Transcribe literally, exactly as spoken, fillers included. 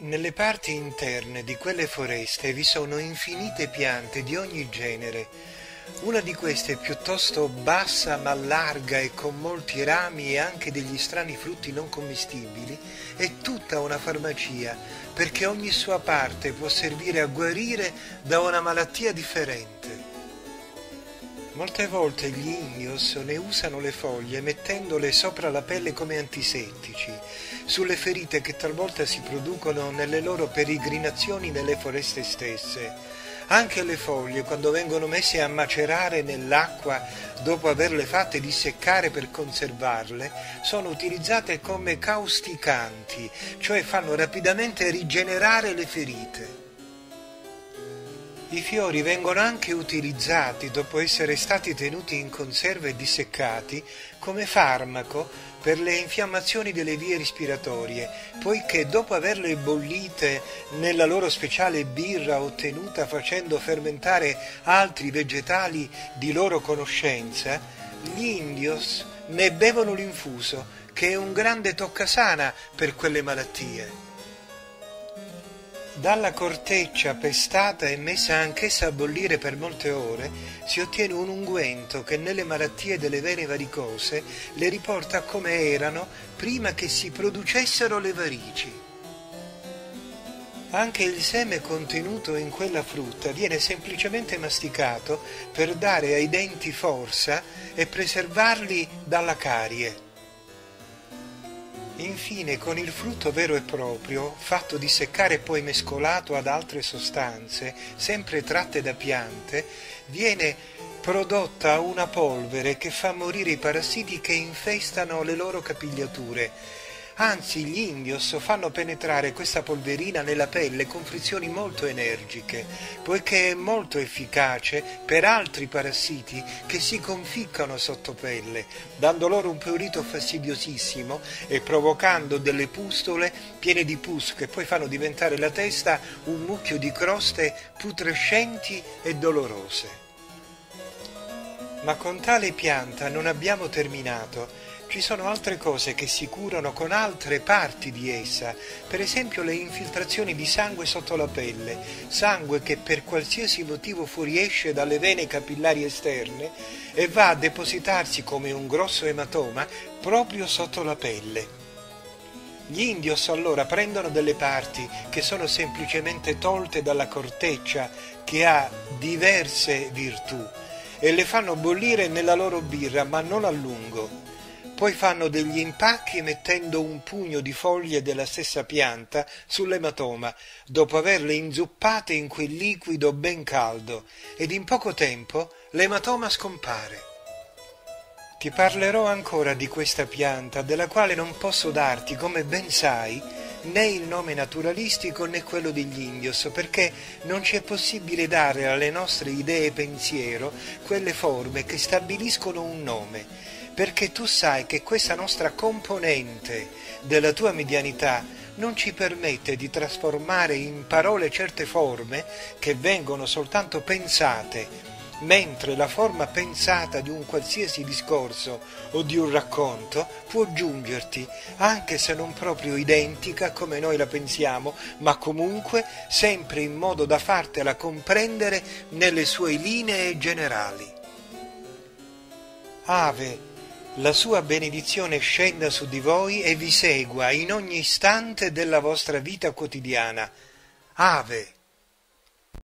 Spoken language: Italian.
Nelle parti interne di quelle foreste vi sono infinite piante di ogni genere. Una di queste, piuttosto bassa ma larga e con molti rami e anche degli strani frutti non commestibili, è tutta una farmacia, perché ogni sua parte può servire a guarire da una malattia differente. Molte volte gli indios ne usano le foglie mettendole sopra la pelle come antisettici, sulle ferite che talvolta si producono nelle loro peregrinazioni nelle foreste stesse. Anche le foglie, quando vengono messe a macerare nell'acqua dopo averle fatte disseccare per conservarle, sono utilizzate come causticanti, cioè fanno rapidamente rigenerare le ferite. I fiori vengono anche utilizzati, dopo essere stati tenuti in conserva e disseccati, come farmaco per le infiammazioni delle vie respiratorie, poiché dopo averle bollite nella loro speciale birra ottenuta facendo fermentare altri vegetali di loro conoscenza, gli indios ne bevono l'infuso, che è un grande toccasana per quelle malattie. Dalla corteccia pestata e messa anch'essa a bollire per molte ore si ottiene un unguento che nelle malattie delle vene varicose le riporta come erano prima che si producessero le varici. Anche il seme contenuto in quella frutta viene semplicemente masticato per dare ai denti forza e preservarli dalla carie. Infine, con il frutto vero e proprio, fatto disseccare e poi mescolato ad altre sostanze, sempre tratte da piante, viene prodotta una polvere che fa morire i parassiti che infestano le loro capigliature. Anzi, gli indios fanno penetrare questa polverina nella pelle con frizioni molto energiche, poiché è molto efficace per altri parassiti che si conficcano sotto pelle, dando loro un prurito fastidiosissimo e provocando delle pustole piene di pus che poi fanno diventare la testa un mucchio di croste putrescenti e dolorose. Ma con tale pianta non abbiamo terminato. Ci sono altre cose che si curano con altre parti di essa, per esempio le infiltrazioni di sangue sotto la pelle, sangue che per qualsiasi motivo fuoriesce dalle vene capillari esterne e va a depositarsi come un grosso ematoma proprio sotto la pelle. Gli indios allora prendono delle parti che sono semplicemente tolte dalla corteccia, che ha diverse virtù, e le fanno bollire nella loro birra, ma non a lungo. Poi fanno degli impacchi mettendo un pugno di foglie della stessa pianta sull'ematoma, dopo averle inzuppate in quel liquido ben caldo, ed in poco tempo l'ematoma scompare. Ti parlerò ancora di questa pianta, della quale non posso darti, come ben sai, né il nome naturalistico né quello degli indios, perché non ci è possibile dare alle nostre idee e pensiero quelle forme che stabiliscono un nome, perché tu sai che questa nostra componente della tua medianità non ci permette di trasformare in parole certe forme che vengono soltanto pensate, mentre la forma pensata di un qualsiasi discorso o di un racconto può giungerti, anche se non proprio identica come noi la pensiamo, ma comunque sempre in modo da fartela comprendere nelle sue linee generali. Ave, la sua benedizione scenda su di voi e vi segua in ogni istante della vostra vita quotidiana. Ave.